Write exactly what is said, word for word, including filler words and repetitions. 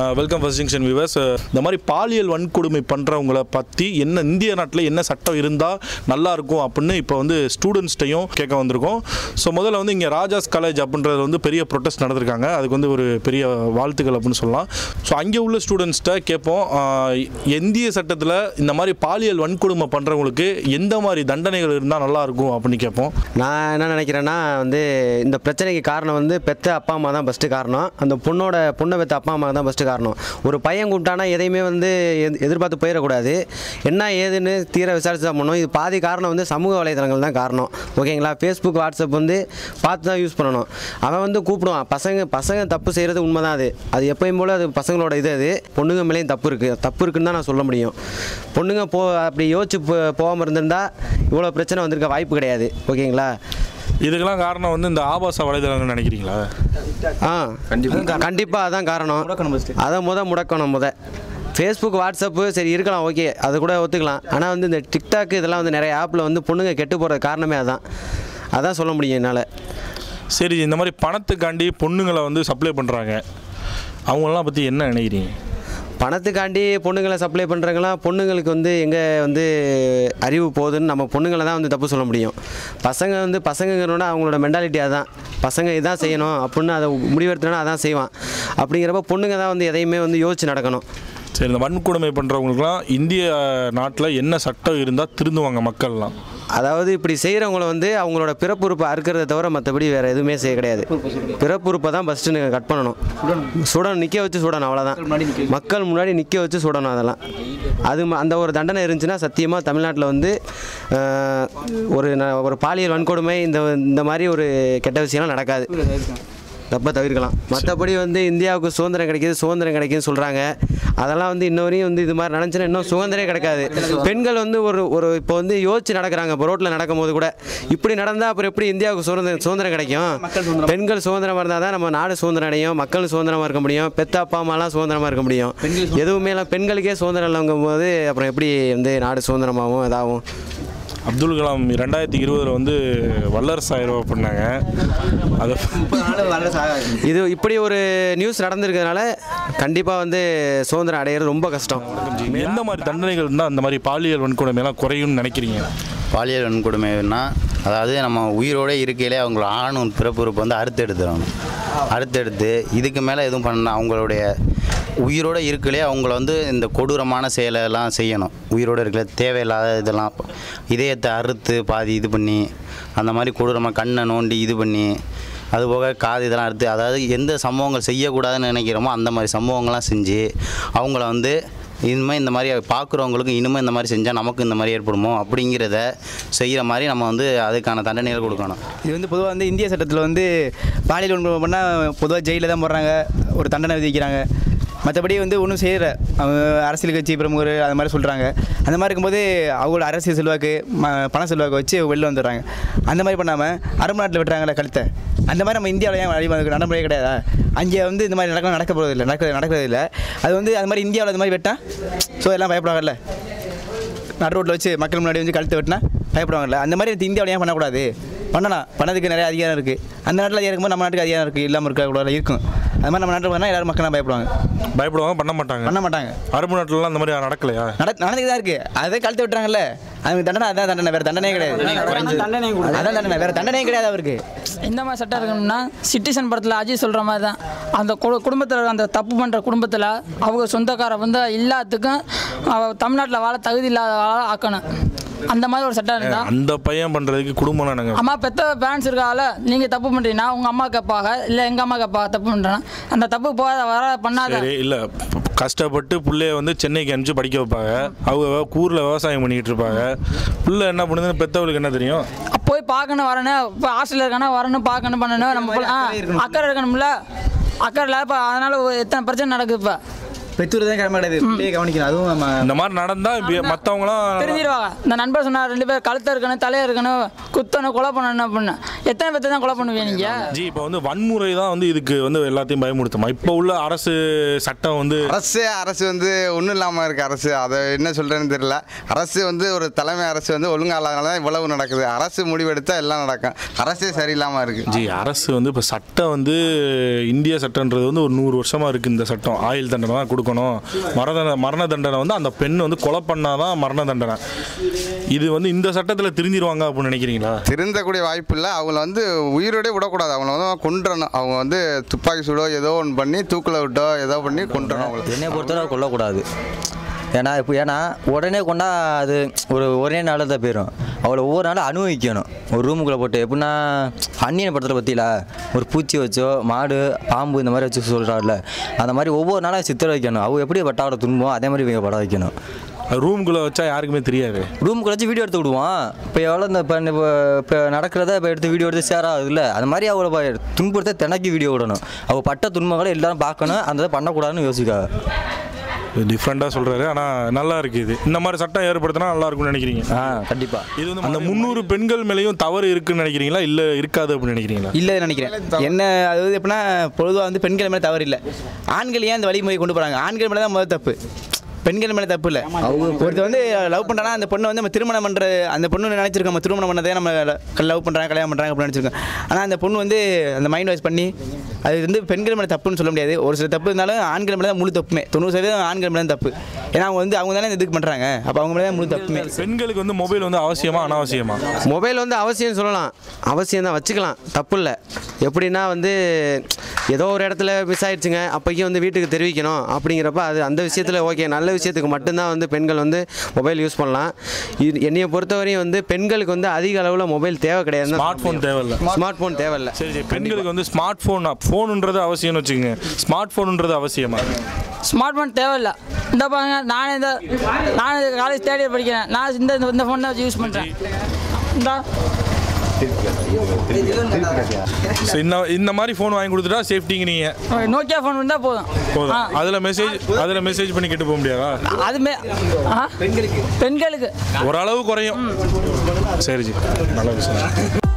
Welcome first junction viewers. இந்த மாதிரி பாலியல் வன்கொடுமை பண்ணுறவங்கள பற்றி என்ன இந்திய நாட்டில் என்ன சட்டம் இருந்தால் நல்லாயிருக்கும் அப்படின்னு இப்போ வந்து ஸ்டூடெண்ட்ஸ்டையும் கேட்க வந்திருக்கோம். ஸோ முதல்ல வந்து இங்கே ராஜாஸ் காலேஜ் அப்படின்றது வந்து பெரிய ப்ரொட்டஸ்ட் நடந்திருக்காங்க. அதுக்கு வந்து ஒரு பெரிய வாழ்த்துக்கள் அப்படின்னு சொல்லலாம். ஸோ அங்கே உள்ள ஸ்டூடெண்ட்ஸ்கிட்ட கேட்போம், இந்திய சட்டத்தில் இந்த மாதிரி பாலியல் வன்கொடுமை பண்ணுறவங்களுக்கு எந்த மாதிரி தண்டனைகள் இருந்தால் நல்லாயிருக்கும் அப்படின்னு கேட்போம். நான் என்ன நினைக்கிறேன்னா வந்து இந்த பிரச்சனைக்கு காரணம் வந்து பெற்ற அப்பா அம்மா தான் ஃபஸ்ட்டு காரணம். அந்த பொண்ணோட பொண்ணை பெற்ற அப்பா அம்மா தான் ஃபஸ்ட்டு காரணம். ஒரு பையன் கூப்பிட்டானா எதையுமே வந்து எதிர்பார்த்து போயிடக்கூடாது. என்ன ஏதுன்னு தீர விசாரிச்சு தான் பண்ணணும். இது பாதி காரணம் வந்து சமூக வலைதளங்கள் தான் காரணம். ஓகேங்களா? ஃபேஸ்புக் வாட்ஸ்அப் வந்து பார்த்து தான் யூஸ் பண்ணணும். அவன் வந்து கூப்பிடுவான். பசங்க பசங்க தப்பு செய்கிறது உண்மை தான். அது அது எப்பயும் போல் அது பசங்களோட இது. அது பொண்ணுங்க மேலேயும் தப்பு இருக்குது. தப்பு இருக்குன்னு தான் நான் சொல்ல முடியும். பொண்ணுங்க போ அப்படி யோசிச்சு போகாமல் இருந்திருந்தா இவ்வளோ பிரச்சனை வந்திருக்க வாய்ப்பு கிடையாது. ஓகேங்களா? இதுக்கெல்லாம் காரணம் வந்து இந்த ஆபாச வலைதளங்கள் நினைக்கிறீங்களா? ஆ கண்டிப்பாக கண்டிப்பாக அதான் காரணம். அதை முத முடக்கணும். முத ஃபேஸ்புக் வாட்ஸ்அப்பு சரி இருக்கலாம், ஓகே, அது கூட ஒத்துக்கலாம். ஆனால் வந்து இந்த டிக்டாக் இதெல்லாம் வந்து நிறைய ஆப்பில் வந்து பொண்ணுங்க கெட்டு போகிற காரணமே அதான். அதான் சொல்ல முடியும் என்னால். சரி, இந்த மாதிரி பணத்துக்காண்டி பொண்ணுங்களை வந்து சப்ளை பண்ணுறாங்க, அவங்களெல்லாம் பற்றி என்ன நினைக்கிறீங்க? பணத்துக்காண்டி பொண்ணுங்களை சப்ளை பண்ணுறாங்களாம். பொண்ணுங்களுக்கு வந்து எங்கே வந்து அறிவு போகுதுன்னு நம்ம பொண்ணுங்களை தான் வந்து தப்பு சொல்ல முடியும். பசங்க வந்து பசங்கிறோட அவங்களோட மென்டாலிட்டி அதான். பசங்க இதான் செய்யணும் அப்படின்னு அதை முடிவெடுத்தோன்னா அதான் செய்வான். அப்படிங்கிறப்ப பொண்ணுங்க தான் வந்து எதையுமே வந்து யோசிச்சு நடக்கணும். சரி, இந்த வன்கொடுமை பண்ணுறவங்களுக்குலாம் இந்திய நாட்டில் என்ன சட்டம் இருந்தால் திருந்துவாங்க மக்கள்லாம்? அதாவது இப்படி செய்கிறவங்கள வந்து அவங்களோட பிறப்புறுப்பை அறுக்கிறத தவிர மற்றபடி வேறு எதுவுமே செய்ய கிடையாது. பிறப்புறுப்பை தான் ஃபஸ்ட்டு நீங்கள் கட் பண்ணணும். சுடணும், நிற்க வச்சு சுடணும், அவ்வளோதான். மக்கள் முன்னாடி நிற்க வச்சு சுடணும். அதெல்லாம் அது அந்த ஒரு தண்டனை இருந்துச்சுன்னா சத்தியமாக தமிழ்நாட்டில் வந்து ஒரு ஒரு பாலியல் வன்கொடுமை இந்த இந்த மாதிரி ஒரு கெட்ட விஷயம்லாம் நடக்காது. தப்பை தவிர்க்கலாம். மற்றபடி வந்து இந்தியாவுக்கு சுதந்திரம் கிடைக்கிது சுதந்திரம் கிடைக்குதுன்னு சொல்கிறாங்க. அதெல்லாம் வந்து இன்ன வரையும் வந்து இது மாதிரி நடந்துச்சுன்னா இன்னும் சுதந்திரம் கிடைக்காது. பெண்கள் வந்து ஒரு ஒரு இப்போ வந்து யோசிச்சு நடக்கிறாங்க. இப்போ ரோட்டில் நடக்கும்போது கூட இப்படி நடந்தால் அப்புறம் எப்படி இந்தியாவுக்கு சுதந்திரம் சுதந்திரம் கிடைக்கும்? பெண்கள் சுதந்திரமாக இருந்தால் தான் நம்ம நாடு சுதந்திரம் அடையும், மக்கள் சுதந்திரமாக இருக்க முடியும், பெத்த அப்பா அம்மாலாம் சுதந்திரமாக இருக்க முடியும். எதுவுமே எல்லாம் பெண்களுக்கே சுதந்திரம் இல்லைங்கும் போது அப்புறம் எப்படி வந்து நாடு சுதந்திரமாகவும் இதாகும்? அப்துல் கலாம் ரெண்டாயிரத்தி இருபதில் வந்து வல்லரசு ஆயிரம் பண்ணாங்க. அது இது இப்படி ஒரு நியூஸ் நடந்திருக்கிறதுனால கண்டிப்பாக வந்து சுதந்திரம் அடையிறது ரொம்ப கஷ்டம். எந்த மாதிரி தண்டனைகள் இருந்தால் அந்த மாதிரி பாலியல் வன்கொடுமையெல்லாம் குறையும்னு நினைக்கிறீங்க? பாலியல் வன்கொடுமைன்னா அதாவது நம்ம உயிரோடு இருக்கையிலே அவங்கள ஆணும் பிறப்புறுப்பு வந்து அறுத்து எடுத்துடணும். அறுத்தெடுத்து இதுக்கு மேலே எதுவும் பண்ணணும். அவங்களுடைய உயிரோடு இருக்கலே அவங்கள வந்து இந்த கொடூரமான செயலெல்லாம் செய்யணும். உயிரோடு இருக்கல தேவையில்லாத இதெல்லாம் இதயத்தை அறுத்து பாதி இது பண்ணி அந்த மாதிரி கொடூரமாக கண்ணை நோண்டி இது பண்ணி அதுபோக காது இதெல்லாம் அறுத்து, அதாவது எந்த சம்பவங்கள் செய்யக்கூடாதுன்னு நினைக்கிறோமோ அந்த மாதிரி சம்பவங்கள்லாம் செஞ்சு அவங்கள வந்து இனிமேல் இந்த மாதிரி பார்க்குறவங்களுக்கு இனிமேல் இந்த மாதிரி செஞ்சால் நமக்கு இந்த மாதிரி ஏற்படுமோ அப்படிங்கிறத செய்கிற மாதிரி நம்ம வந்து அதுக்கான தண்டனைகள் கொடுக்கணும். இது வந்து பொதுவாக வந்து இந்திய சட்டத்தில் வந்து பாலியல் வன்கொடுமை பண்ணால் பொதுவாக ஜெயிலில் தான் போடுறாங்க, ஒரு தண்டனை விதிக்கிறாங்க. மற்றபடி வந்து ஒன்றும் செய்கிற அரசியல் கட்சி பிரமுகர் அது மாதிரி சொல்கிறாங்க. அந்த மாதிரி இருக்கும்போது அவங்களோட அரசியல் செல்வாக்கு ம பண செல்வாக்கு வச்சு வெளில வந்துடுறாங்க. அந்த மாதிரி பண்ணாமல் அரபு நாட்டில் விட்டுறாங்களே கழுத்தை, அந்த மாதிரி நம்ம இந்தியாவில் ஏன் அடி நடைமுறையே கிடையாதா? அங்கே வந்து இந்த மாதிரி நடக்க நடக்க போகிறது இல்லை, நடக்க நடக்கிறது இல்லை. அது வந்து அது மாதிரி இந்தியாவில் இந்த மாதிரி வெட்டால் ஸோ எல்லாம் பயப்படுவாங்கல்ல. நடு ரோட்டில் வச்சு மக்கள் முன்னாடி வந்து கழுத்தை வெட்டினா பயப்படுவாங்கல்ல. அந்த மாதிரி இந்தியாவில் ஏன் பண்ணக்கூடாது? பண்ணலாம். பண்ணதுக்கு நிறைய அதிகாரம் இருக்குது. அந்த நாட்டில் அதிகாரம் இருக்கும்போது நம்ம நாட்டுக்கு அதிகாரம் இருக்குது இல்லாமல் இருக்கக்கூடாது, இருக்கும். அது மாதிரி நம்ம நாட்டில் பண்ணால் எல்லாரும் மக்கள்லாம் பயப்படுவாங்க. பயப்படுவாங்க, பண்ண மாட்டாங்க பண்ண மாட்டாங்க அரபு நாட்டிலலாம் அந்த மாதிரி நடக்கலையா? நட நடந்துக்கு தான் இருக்குது. அதை கழுத்து விட்டுறாங்கல்ல, அதுக்கு தண்டனை அதான் தண்டனை, வேறு தண்டனையே கிடையாது. அதான் தண்டனை, வேறு தண்டனையே கிடையாது அவருக்கு. இந்த மாதிரி சட்டம் இருக்கணும்னா சிட்டிசன் படத்தில் அஜய் சொல்கிற மாதிரி தான் அந்த குடும்பத்தில் அந்த தப்பு பண்ணுற குடும்பத்தில் அவங்க சொந்தக்கார வந்து எல்லாத்துக்கும் தமிழ்நாட்டில் வாழ தகுதி இல்லாத வாழ ஆக்கணும். அந்த மாதிரி ஒரு சட்டம் இருந்தால் அந்த பையன் பண்ணுறதுக்கு குடும்பம் நாங்கள் அம்மா பெற்ற பேரண்ட்ஸ் இருக்கால, நீங்கள் தப்பு பண்ணுறீங்கன்னா உங்கள் அம்மா கேட்பாங்க, இல்லை எங்கள் அம்மா கேட்பாங்க தப்பு பண்ணுறேன்னா அந்த தப்பு போகாத வர பண்ணாத. இல்லை, கஷ்டப்பட்டு பிள்ளைய வந்து சென்னைக்கு அனுப்பிச்சு படிக்க வைப்பாங்க. அவங்க ஊரில் விவசாயம் பண்ணிக்கிட்டு இருப்பாங்க. பிள்ளை என்ன பண்ணுதுன்னு பெற்றவளுக்கு என்ன தெரியும்? போய் பார்க்கணும் வரணும். இப்போ ஹாஸ்டலில் இருக்கானா வரணும் பார்க்கணும் பண்ணணும். நம்ம அக்கறை இருக்கணும்ல, அக்கறை இல்லை. இப்போ அதனால் எத்தனை பிரச்சனை நடக்குது. இப்போ பெற்றோர் தான் கடமை கிடையாது, பிள்ளையை கவனிக்கணும். அதுவும் நம்ம இந்த மாதிரி நடந்தால் மற்றவங்களாம் தெரிஞ்சிருவாங்க. இந்த நண்பர் சொன்னார் ரெண்டு பேர் கழுத்த இருக்கணும், தலையா இருக்கணும், குத்தணும், கொலை பண்ணணும் அப்படின்னு. எத்தனை பேர்த்த தான் கொலை பண்ணுவீங்க நீங்க? ஜி இப்போ வந்து வன்முறை தான் வந்து இதுக்கு வந்து எல்லாத்தையும் பயமுறுத்துமா? இப்போ உள்ள அரசு சட்டம் வந்து அரசு அரசு வந்து ஒன்றும் இல்லாமல் இருக்குது. அரசு அதை என்ன சொல்கிறேன்னு தெரியல. அரசு வந்து ஒரு தலைமை அரசு வந்து ஒழுங்காக இல்லாதனால தான் இவ்வளவு நடக்குது. அரசு முடிவெடுத்தால் எல்லாம் நடக்கும். அரசே சரியில்லாமல் இருக்குது. ஜி அரசு வந்து இப்போ சட்டம் வந்து இந்திய சட்டன்றது வந்து ஒரு நூறு வருஷமாக இருக்குது. இந்த சட்டம் ஆயுள் தண்டனை தான் கொடுக்கணும். மரண மரண தண்டனை வந்து அந்த பெண் வந்து கொலை பண்ணாதான் மரண தண்டனை. இது வந்து இந்த சட்டத்தில் திருந்திடுவாங்க அப்படின்னு நினைக்கிறீங்களா? திருந்தக்கூடிய வாய்ப்பு இல்லை. அவங்கள வந்து உயிரோடே விடக்கூடாது. அவங்கள வந்து கொன்றணும். அவங்க வந்து துப்பாக்கி சூடோ ஏதோ ஒன்று பண்ணி தூக்கில் விட்டோ ஏதோ பண்ணி கொன்றணும். அவங்களுக்கு என்னை பொறுத்தவரை கொல்லக்கூடாது. ஏன்னா இப்போ ஏன்னா உடனே கொண்டா அது ஒரு ஒரே நாளில் தான் போயிடும். அவளை ஒவ்வொரு நாளும் அனுபவிக்கணும். ஒரு ரூமுக்குள்ளே போட்டு எப்படின்னா அந்நியனை படத்தில் பற்றியில ஒரு பூச்சி வச்சோ மாடு பாம்பு இந்த மாதிரி வச்சு சொல்கிறாள்ல, அந்த மாதிரி ஒவ்வொரு நாளும் சித்திர வைக்கணும். அவங்க எப்படி பட்டாவோட துன்பம் அதே மாதிரி இவங்க படம் வைக்கணும். ரூம்குள்ளே வச்சா யாருக்குமே தெரியாது. ரூமுக்குள்ள வச்சு வீடியோ எடுத்து விடுவான். இப்போ எவ்வளோ இந்த இப்போ இப்போ நடக்கிறத இப்போ எடுத்து வீடியோ எடுத்து ஷேர் ஆகுது இல்லை, அது மாதிரி அவளை துன்புறுத்த தினக்கி வீடியோ விடணும். அவள் பட்ட துன்பங்களை எல்லாரும் பார்க்கணும். அந்த இதை பண்ணக்கூடாதுன்னு யோசிக்காது. டிஃப்ரெண்ட்டாக சொல்கிறாரு. ஆனால் நல்லா இருக்குது. இது இந்த மாதிரி சட்டம் ஏற்படுத்தினா நல்லா இருக்கும்னு நினைக்கிறீங்க? ஆ கண்டிப்பாக. இது வந்து அந்த முந்நூறு பெண்கள் மேலேயும் தவறு இருக்குன்னு நினைக்கிறீங்களா இல்லை இருக்காது அப்படின்னு நினைக்கிறீங்களா? இல்லை நினைக்கிறேன். என்ன அதாவது எப்படின்னா பொதுவாக வந்து பெண்கள் மேலே தவறு இல்லை. ஆண்கள் ஏன் அந்த வழிமுறை கொண்டு போகிறாங்க? ஆண்கள் மேலே தான் முதல் தப்பு, பெண்கள் மேலே தப்பு இல்லை. ஒருத்தர் வந்து லவ் பண்ணுறான்னா அந்த பொண்ணை வந்து நம்ம திருமணம் பண்ணுற அந்த பொண்ணு நினச்சிருக்கோம் நம்ம திருமணம் பண்ணதே நம்ம லவ் பண்ணுறாங்க கல்யாணம் பண்ணுறாங்க அப்படின்னு நினச்சிருக்கோம். ஆனால் அந்த பொண்ணு வந்து அந்த மைண்ட் வாஷ் பண்ணி அது வந்து பெண்கள் மேலே தப்புன்னு சொல்ல முடியாது. ஒரு சில தப்பு இருந்தாலும் ஆண்கள் மேலே தான் முழு தப்புமே. தொண்ணூறு சதவீதம் ஆண்கள் மேலே தான் தப்பு. ஏன்னா அவங்க வந்து அவங்க தானே இதுக்கு பண்ணுறாங்க. அப்போ அவங்க மேலே தான் முழு தப்புமே. பெண்களுக்கு வந்து மொபைல் வந்து அவசியமா அனாவசியமா? மொபைல் வந்து அவசியம் சொல்லலாம், அவசியம் தான், வச்சுக்கலாம், தப்பு இல்லை. எப்படின்னா வந்து ஏதோ ஒரு இடத்துல மிஸ் ஆயிடுச்சுங்க, அப்போக்கி வந்து வீட்டுக்கு தெரிவிக்கணும் அப்படிங்கிறப்ப அது அந்த விஷயத்தில் ஓகே, நல்ல விஷயத்துக்கு மட்டும்தான் வந்து பெண்கள் வந்து மொபைல் யூஸ் பண்ணலாம். இது என்னையை பொறுத்தவரையும் வந்து பெண்களுக்கு வந்து அதிக அளவில் மொபைல் தேவை கிடையாது. ஸ்மார்ட் ஃபோன் தேவையில்லை. ஸ்மார்ட் ஃபோன் தேவையில்லை. சரி சரி பெண்களுக்கு வந்து ஸ்மார்ட் ஃபோன் ஃபோனுன்றது அவசியம்னு வச்சுக்கோங்க. ஸ்மார்ட் ஃபோனுன்றது அவசியமா? ஸ்மார்ட் ஃபோன் தேவையில்லை. இந்த பாருங்க, நான் இந்த நான் காலேஜ் தேர்ட் இயர் படிக்கிறேன். நான் இந்த இந்த ஃபோன் தான் யூஸ் பண்ணுறேன். இந்த இந்த மாதிரி ஃபோன் வாங்கி கொடுத்துட்டா சேஃப்டிங்க. நீங்கள் நோக்கியா ஃபோன் இருந்தால் போதும் போதும். அதில் மெசேஜ் அதில் மெசேஜ் பண்ணி கேட்டு போக முடியாதா? அதுமே பெண்களுக்கு பெண்களுக்கு ஓரளவு குறையும். சரி ஜி, நல்ல விஷயம்.